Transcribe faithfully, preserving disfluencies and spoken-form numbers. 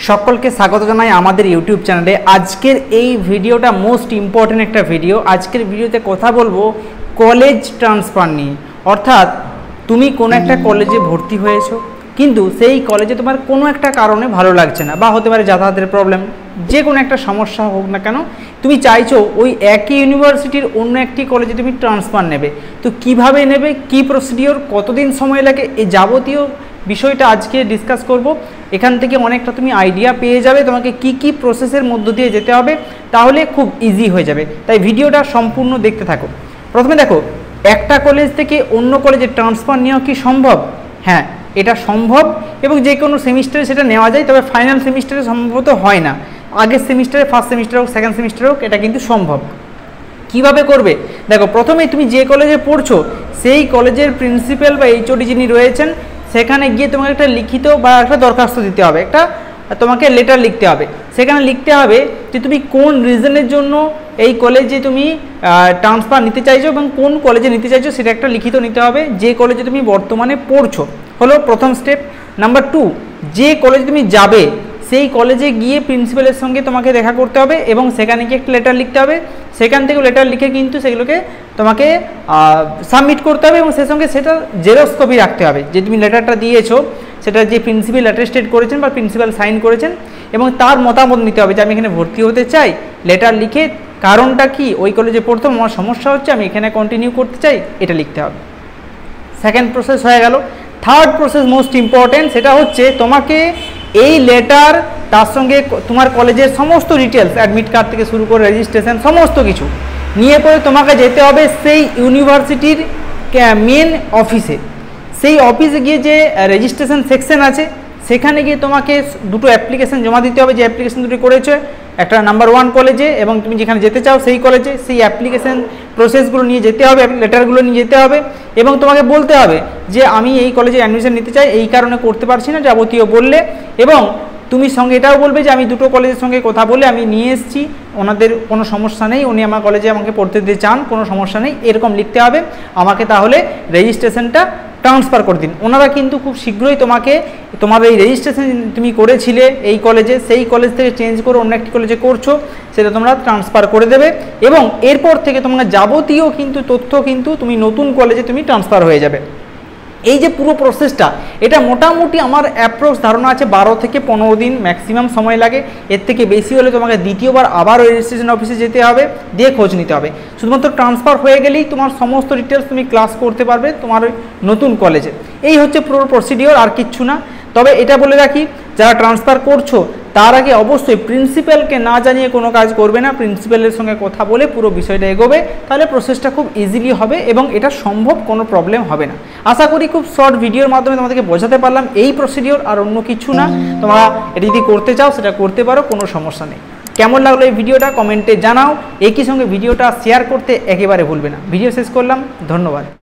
সকলকে স্বাগত জানাই আমাদের ইউটিউব চ্যানেলে। আজকের এই ভিডিওটা মোস্ট ইম্পর্টেন্ট একটা ভিডিও। আজকের ভিডিওতে কথা বলবো কলেজ ট্রান্সফার নিয়ে। অর্থাৎ তুমি কোনো একটা কলেজে ভর্তি হয়েছো, কিন্তু সেই কলেজে তোমার কোনো একটা কারণে ভালো লাগছে না, বা হতে পারে যাতায়াতের প্রবলেম, যে কোনো একটা সমস্যা হোক না কেন, তুমি চাইছো ওই একই ইউনিভার্সিটির অন্য একটি কলেজে তুমি ট্রান্সফার নেবে। তো কিভাবে নেবে, কি প্রসিডিওর, কতদিন সময় লাগে, এই যাবতীয় বিষয়টা আজকে ডিসকাস করব। এখান থেকে অনেকটা তুমি আইডিয়া পেয়ে যাবে তোমাকে কি কি প্রসেসের মধ্য দিয়ে যেতে হবে, তাহলে খুব ইজি হয়ে যাবে। তাই ভিডিওটা সম্পূর্ণ দেখতে থাকো। প্রথমে দেখো, একটা কলেজ থেকে অন্য কলেজে ট্রান্সফার নেওয়া কি সম্ভব? হ্যাঁ, এটা সম্ভব, এবং যে কোনো সেমিস্টারে সেটা নেওয়া যায়, তবে ফাইনাল সেমিস্টারে সম্ভবত হয় না। আগের সেমিস্টারে, ফার্স্ট সেমিস্টার হোক, সেকেন্ড সেমিস্টার হোক, এটা কিন্তু সম্ভব। কিভাবে করবে? দেখো, প্রথমে তুমি যে কলেজে পড়ছো সেই কলেজের প্রিন্সিপাল বা এইচওডি যিনি রয়েছেন, সেখানে গিয়ে তোমাকে একটা লিখিত বা একটা দরখাস্ত দিতে হবে, একটা তোমাকে লেটার লিখতে হবে। সেখানে লিখতে হবে যে তুমি কোন রিজনের জন্য এই কলেজে তুমি ট্রান্সফার নিতে চাইছো এবং কোন কলেজে নিতে চাইছো, সেটা একটা লিখিত নিতে হবে, যে কলেজে তুমি বর্তমানে পড়ছো। হলো প্রথম স্টেপ। নাম্বার টু, যে কলেজে তুমি যাবে সেই কলেজে গিয়ে প্রিন্সিপালের সঙ্গে তোমাকে দেখা করতে হবে এবং সেখানে গিয়ে একটা লেটার লিখতে হবে। সেখান থেকে লেটার লিখে কিন্তু সেগুলোকে তোমাকে সাবমিট করতে হবে, এবং সেই সঙ্গে সেটা জেরক্স কপি রাখতে হবে, যে তুমি লেটারটা দিয়েছো সেটা যে প্রিন্সিপাল অ্যাটেস্টেড করেছেন বা প্রিন্সিপাল সাইন করেছেন, এবং তার মতামত নিতে হবে যে আমি এখানে ভর্তি হতে চাই। লেটার লিখে কারণটা কি, ওই কলেজে পড়তে আমার সমস্যা হচ্ছে, আমি এখানে কন্টিনিউ করতে চাই, এটা লিখতে হবে। সেকেন্ড প্রসেস হয়ে গেল। থার্ড প্রসেস মোস্ট ইম্পর্টেন্ট, সেটা হচ্ছে তোমাকে এই লেটার, তার সঙ্গে তোমার কলেজের সমস্ত ডিটেলস, অ্যাডমিট কার্ড থেকে শুরু করে রেজিস্ট্রেশন সমস্ত কিছু নিয়ে পরে তোমাকে যেতে হবে সেই ইউনিভার্সিটির মেন অফিসে। সেই অফিসে গিয়ে যে রেজিস্ট্রেশন সেকশন আছে, সেখানে গিয়ে তোমাকে দুটো অ্যাপ্লিকেশন জমা দিতে হবে। যে অ্যাপ্লিকেশন দুটি করেছো, একটা নাম্বার ওয়ান কলেজে এবং তুমি যেখানে যেতে চাও সেই কলেজে, সেই অ্যাপ্লিকেশন প্রসেসগুলো নিয়ে যেতে হবে, লেটারগুলো নিয়ে যেতে হবে, এবং তোমাকে বলতে হবে যে আমি এই কলেজে অ্যাডমিশন নিতে চাই, এই কারণে করতে পারছি না, যাবতীয় বললে। এবং তুমি সঙ্গে এটাও বলবে যে আমি দুটো কলেজের সঙ্গে কথা বলে আমি নিয়ে এসেছি, ওনাদের কোনো সমস্যা নেই, উনি আমার কলেজে আমাকে পড়তে দিতে চান, কোনো সমস্যা নেই, এরকম লিখতে হবে। আমাকে তাহলে রেজিস্ট্রেশনটা ট্রান্সফার করে দিন। ওনারা কিন্তু খুব শীঘ্রই তোমাকে তোমার এই রেজিস্ট্রেশন তুমি করেছিলে এই কলেজে, সেই কলেজ থেকে চেঞ্জ করে অন্য একটি কলেজে করছো, সেটা তোমরা ট্রান্সফার করে দেবে, এবং এরপর থেকে তোমরা যাবতীয় কিন্তু তথ্য কিন্তু তুমি নতুন কলেজে তুমি ট্রান্সফার হয়ে যাবে। এই যে পুরো প্রসেসটা, এটা মোটামুটি আমার অ্যাপ্রক্স ধারণা আছে বারো থেকে পনেরো দিন ম্যাক্সিমাম সময় লাগে। এর থেকে বেশি হলে তোমাকে দ্বিতীয়বার আবার ওই রেজিস্ট্রেশন অফিসে যেতে হবে, দিয়ে খোঁজ নিতে হবে। শুধুমাত্র ট্রান্সফার হয়ে গেলেই তোমার সমস্ত ডিটেলস তুমি ক্লাস করতে পারবে তোমার ওই নতুন কলেজে। এই হচ্ছে পুরো প্রসিডিওর, আর কিচ্ছু না। তবে এটা বলে রাখি, যারা ট্রান্সফার করছো তার আগে অবশ্যই প্রিন্সিপালকে না জানিয়ে কোনো কাজ করবে না। প্রিন্সিপালের সঙ্গে কথা বলে পুরো বিষয়টা এগোবে, তাহলে প্রসেসটা খুব ইজিলি হবে এবং এটা সম্ভব, কোনো প্রবলেম হবে না। আশা করি খুব শর্ট ভিডিওর মাধ্যমে তোমাদেরকে বোঝাতে পারলাম এই প্রসিডিওর, আর অন্য কিছু না। তোমরা এটা যদি করতে চাও সেটা করতে পারো, কোনো সমস্যা নেই। কেমন লাগলো এই ভিডিওটা কমেন্টে জানাও। একই সঙ্গে ভিডিওটা শেয়ার করতে একেবারে ভুলবে না। ভিডিও শেষ করলাম, ধন্যবাদ।